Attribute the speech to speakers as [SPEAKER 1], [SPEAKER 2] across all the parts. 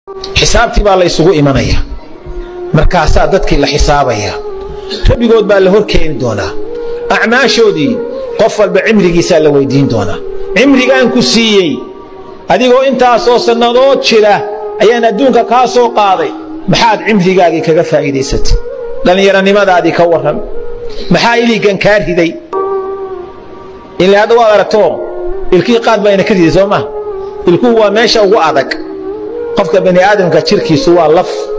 [SPEAKER 1] xisaabtii baa la isugu imanaya markaasaa dadkii la xisaabaya rabbigood baa la horkeeni doonaa acmaashoodii qof walba cimrigiisaa la weydiin doonaa cimrigaan ku siiyey adigoo intaasoo sannadood jira ayaan adduunka kaa soo qaaday maxaad cimrigaagii kaga faa'iidaysatay dhallinyaronimadaadii ka warran maxaa iligan kaa riday ilaa hadda waad aragto ilkii qaad baa ina ka riday soo maa ilkuhu waa meesha ugu adag qofka bani aadamka jirkiisu waa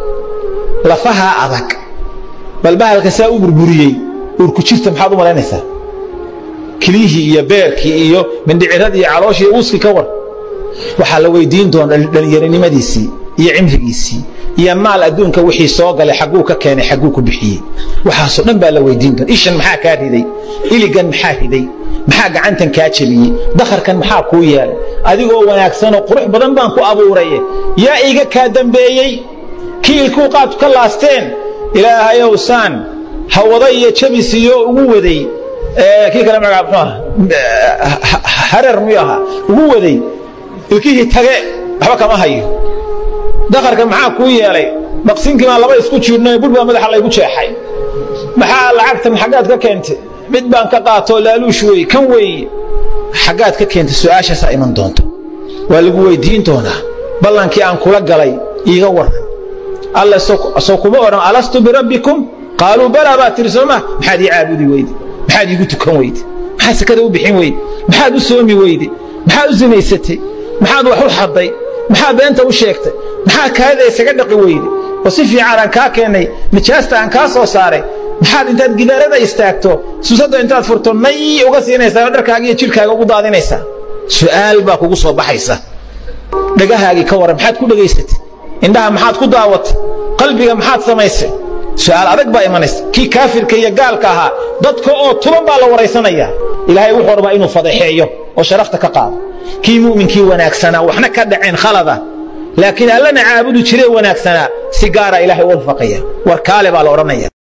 [SPEAKER 1] lafaha adag bal bahalka saa u burburiyey urku jirta maxaad u malaynaysaa kilihii iyo beerkii iyo mindhiciradii iyo calooshii uuskii ka war waxaa la weydiin doonaa dhallinyaronimadiisii iyo cimrigiisii iyo maal adduunka wixii soo galay xagguu ka keenay xagguu ku bixiyey waxaasoo dhan baa la weydiin doona ishan maxaa kaa riday iligan maxaa riday maxaa gacantan kaa jebiyey dakharkan maxaa kuu yeelay adigoo wanaagsanoo qurux badan baan ku abuuraye yaa iga kaa dambeeyey kii ilkuu qaadku ka laasteen ilaahayow saan hawada iyo jabis iyo ugu waday kii kale magaca muxuu ahaa hareer miyuu ahaa ugu waday ilkihii tage waxba kama hayo dakharka maxaa kuu yeelay maqsinkii baan laba isku jiirnay bur baa madaxa laygu jeexay maxaa lacagtan xaggaad ka keentay mid baan ka qaatoo laaluush wey kan weeye xaggaad ka keentay su'aashaasaa iman doonto waa lagu weydiin doonaa ballankii aan kula galay iiga warran alla soo kuma odhan alastu birabbikum qaaluu balaa baa tiri sooma maxaad ii caabudi weyde maxaad iigu tukan weyde maxaad sakada u bixin weyde maxaad u soomi weyde maxaad u sinaysatay maxaad wax u xadday maxaad beenta u sheegtay maxaad kaada isaga dhaqi weyde oo si fiican aan kaa keennay nijaasta aan kaa soo saaray maxaad intaad gidaarada istaagto suusadda intaad furto nay uga siinaysaa oo dharkaaga iyo jidhkaaga ugu daadinaysaa su'aal baa kugu soo baxaysa dhagahaagii ka warran maxaad ku dhegaysatay indhaha maxaad ku daawatay qalbiga maxaad samaysay su'aal adag baa imanaysa kii kaafirka iyo gaalka ahaa dadka oo tuban baa la waraysanayaa ilaahay wuxuu rabaa inuu fadeexeeyo oo sharafta ka qaado kii mu'minkii wanaagsanaa waxna ka dhaceen khalada laakiin allana caabudu jiree wanaagsanaa si gaara ilaahay u wafaqaya war kaale baa la odhanaya